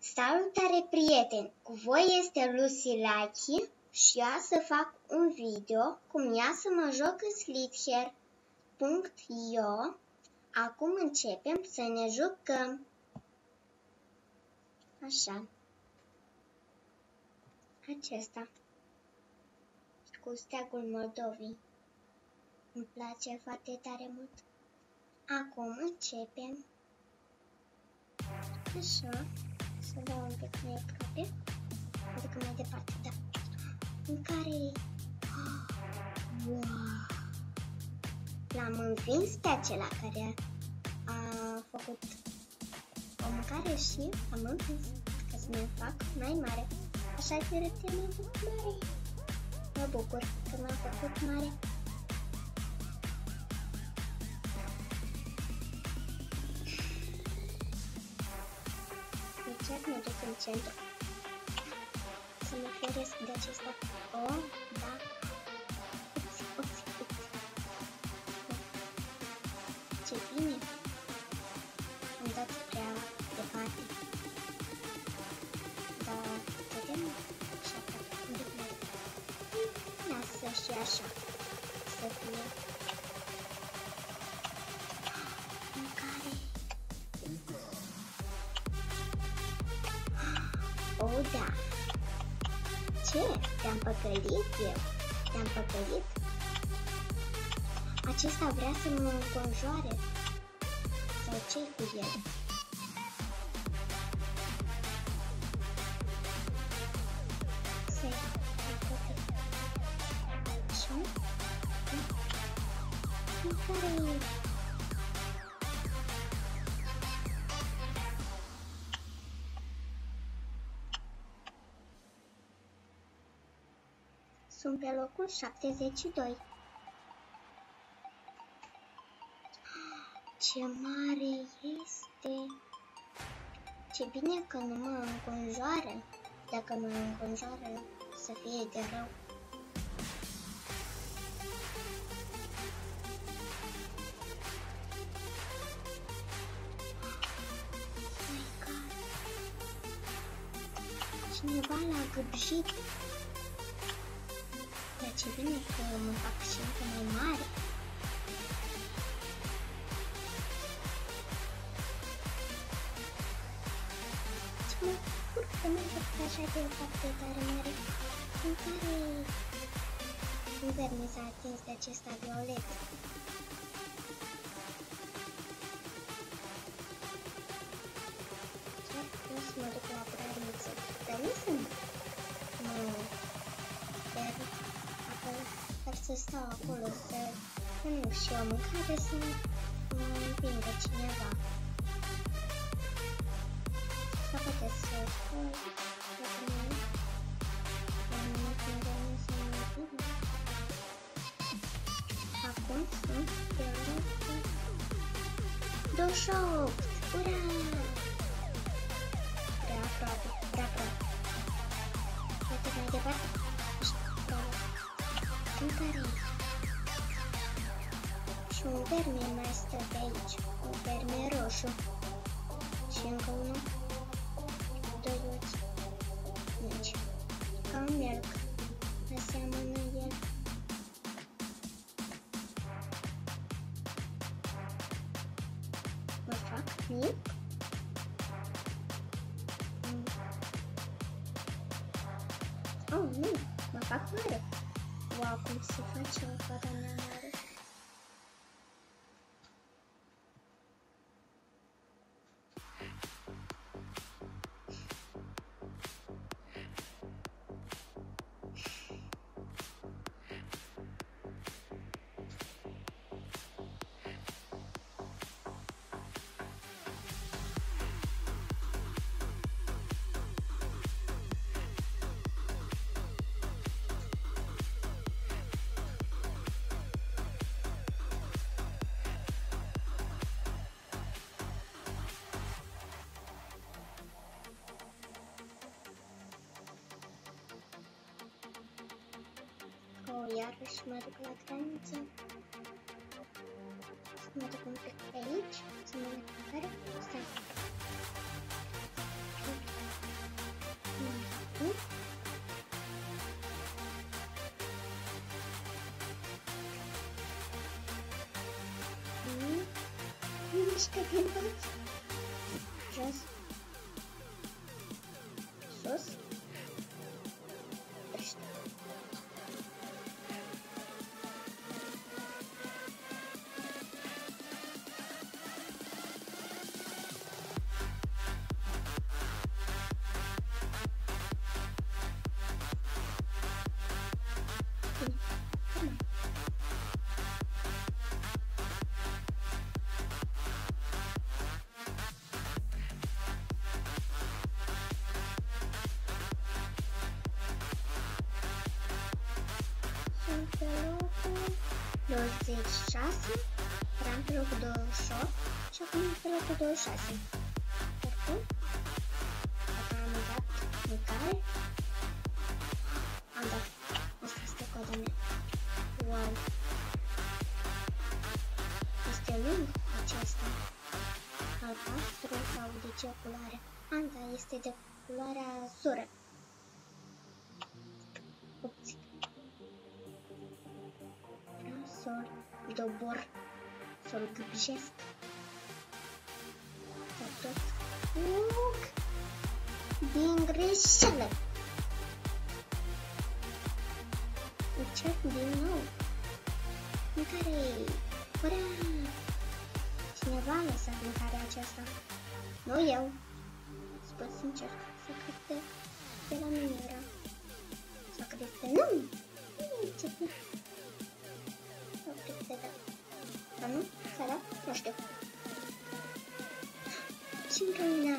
Salutare prieteni! Cu voi este Lucy Lucky și eu să fac un video cum ea să mă joc în Slither.io. Acum începem să ne jucăm. Așa. Acesta. Cu steagul Moldovei. Îmi place foarte tare mult. Acum începem. Așa. Să dau un pic mai aproape. Un pic mai departe, da. În care... Wow! L-am învins pe acela care a făcut o mâncare și am învins ca să mi fac mai mare. Așa că mă bucur mare. Mă bucur că m-a făcut mare. Deci mă duc în centru să mă feresc de acesta. Oh, da. Ups. Ce bine. Am dat prea departe. Dar vedem așa că îmi duc mai departe. Lasă și așa să fie. Oh, da. Ce? Te-am păcălit eu? Te-am păcălit? Acesta vrea să mă înconjoare? Sau ce-i cu el? Așa? Care-i? Sunt pe locul 72. Ce mare este! Ce bine că nu mă înconjoară. Dacă mă înconjoară, să fie de rău. My God! Cineva l-a gâbjit. Dar ce bine că mă fac și încă mai mare. Ce mă bucur că mă fac așa de foarte tare mare. În care Uber mi s-a atins de acesta violet. Chiar vreau să mă duc la graniță. Dar nu sunt. Nu. Dar să stau acolo, să mănânc și eu mâncare, să mă împingă cineva. Sau poate să spun, dacă nu împingă, nu să mă împingă. Acum sunt pe locul 28! Ura! Prea aproape. Poate mai departe. În care și un verme mai stă pe aici, un verme roșu și încă unul, doi ochi mici, ca un melc, aseamănă el. Mă fac mic? Oh, nu, mă fac mare. Wow, cum se face o fata mea mare. Iarăși mă duc la graniță. Să mă duc un pic pe aici. Să mă duc pe care. Stai. mișcă din băț. Jos. Sus. Oprește. Sunt pe locul 26, eram pe locul 28 și acum e pe locul 26. Oricum, dacă am dat mâncare, am dat. Asta este coada mea. Wow! Este lung acesta. Albastru sau de ce culoare? Da, este de culoarea azură. Upsi. Sol, dobor, sol gâbjesc. Dar tot fug din greșeală. Încerc din nou. Mâncare, ura! Cineva a lăsat mâncarea aceasta. Nu eu. Spun sincer, să cred de la mine era. Să cred că nu! Ce bine! Dar nu? S-a dat? Nu știu. Și încă una.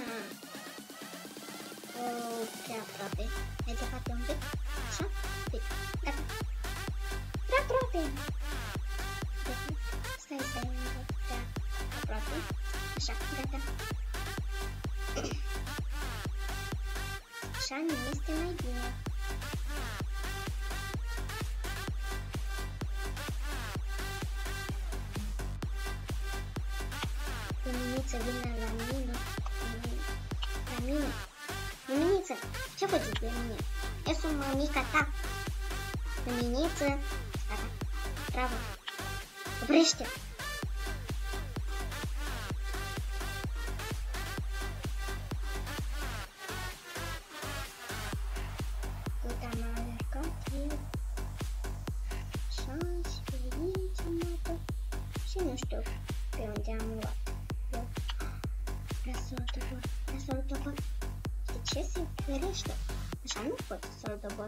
Prea aproape. Mai departe un pic. Așa? Pic. Gata. Prea aproape. Stai, prea aproape. Așa, gata. Așa nu este mai bine. Luminiță vine la mine. La mine. Luminiță, ce faci de mine? Eu sunt mămica ta. Luminiță. Gata. Bravo. Oprește. Cât am alergat eu. Așa și pe aici am luat. Și nu știu pe unde am luat. Prea dobor. De ce se ferește? Așa nu pot să-l dobor.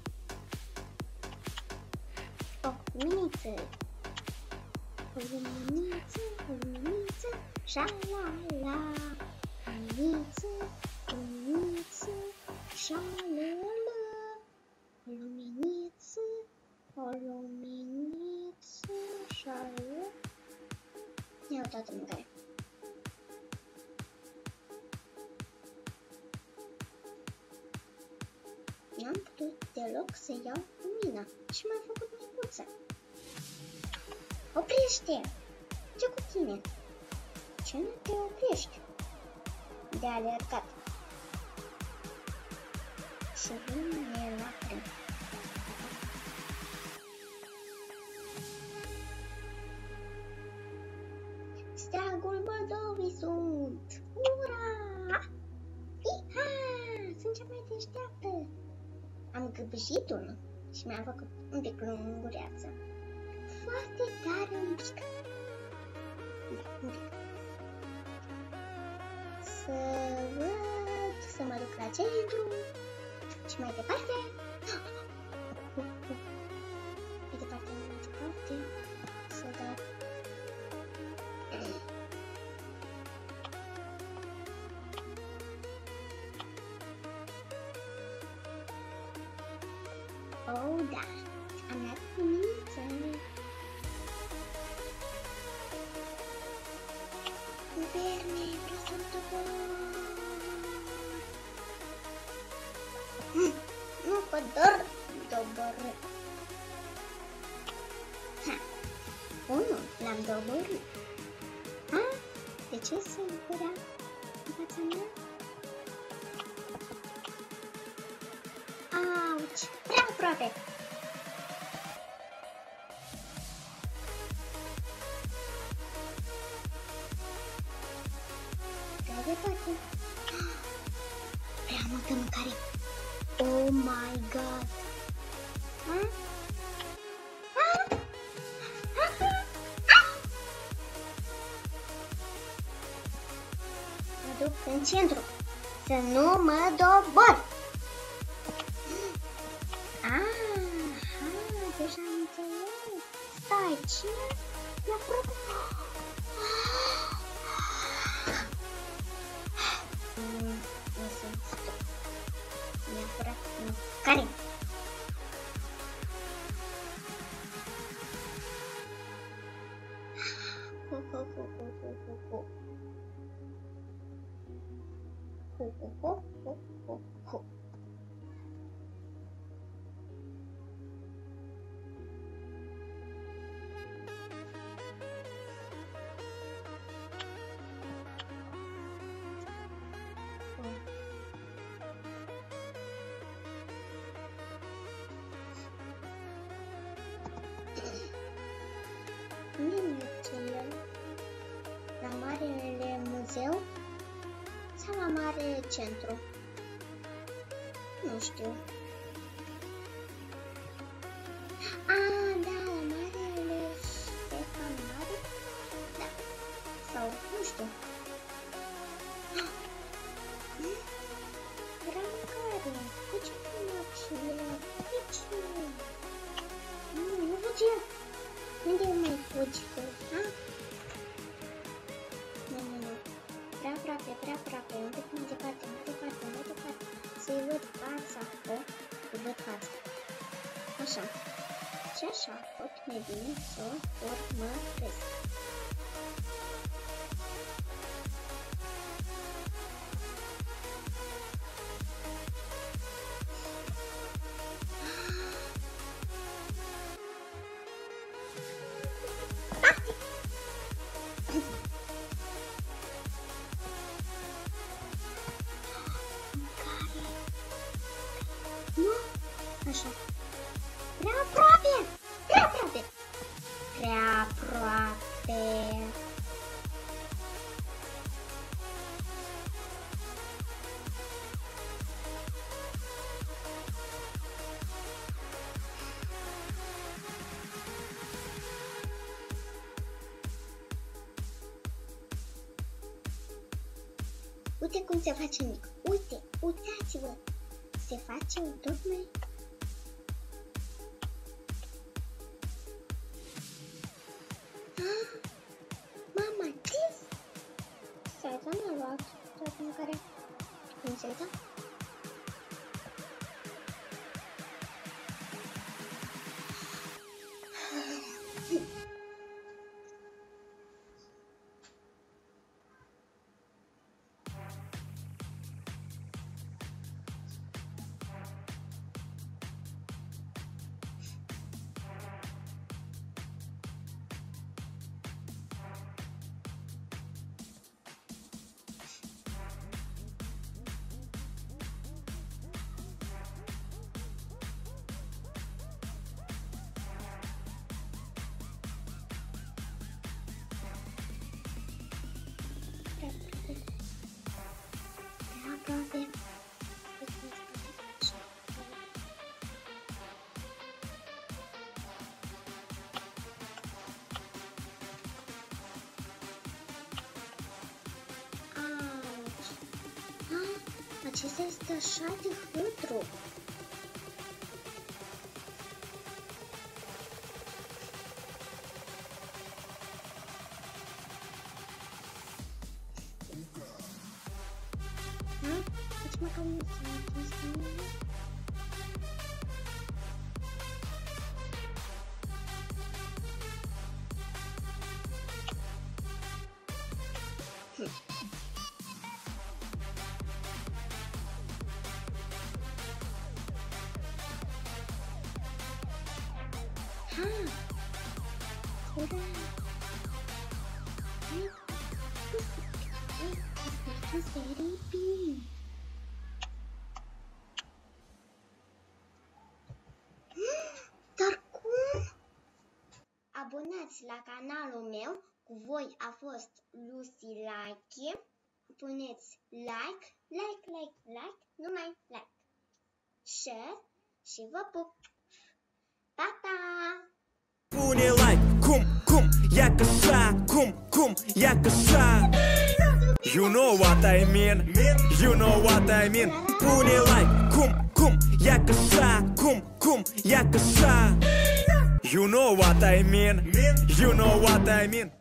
O luminiță. O luminiță. Șa-la-la. Luminiță, șa-la-la. O luminiță, șa-la-la. Iau toată mâncarea. N-am putut deloc să iau lumina și m-am făcut micuță. Oprește! Ce cu tine? Ce nu te oprești? De alergat. Și vine lacrimi. Steagul Moldovei sunt! Ura! Iha! Sunt cea mai deșteaptă! Am gâbjit unul și mi-am făcut un pic lungureață. Foarte tare un pic. Un pic. Să văd, să mă duc la centru și mai departe. Mai departe. Să dau. Oh, da, am luat luminiță. Verne, vreau să-mi nu pot dobor. Ha, unul l-am doborât. Ha, de ce se zburea în fața mea? Auci, prea aproape. poate. Prea multă mâncare. Oh my god. Mă duc în centru. Să nu mă dobor. Deja am înțeles. Stai, ce? Mi-a furat. Nu sunt stop. Mi-a furat. Nu. Care? Minuțele la marele muzeu sau la mare centru? Nu știu. Da, la marele Ștefan Mare? Da. Sau, nu știu. Vreau mâncare. De ce nu mă De ce? Nu fugi. Unde mai fugi tu? Nu. Prea aproape. Un pic mai departe. Să-i văd fața. Îi văd fața. Așa. Și așa pot mai bine să o urmăresc. Așa. Prea aproape. Uite cum se face mic. Uitați-vă. Se face tot mai... Mama, ce? Stai, mi-a luat toată mâncarea. Cum se uită? Aproape. Acesta este așa de hâtru. Deci măcar nu Ura! Very bine. Dar cum? Abonați la canalul meu. Cu voi a fost Lucy Like. puneți like, numai like, share și vă pup! Pa, pa! Pune like, cum, ia că așa, cum, ia că așa. You know what I mean, you know what I mean. Pune like, cum, ia că așa, cum, ia că așa. You know what I mean, you know what I mean.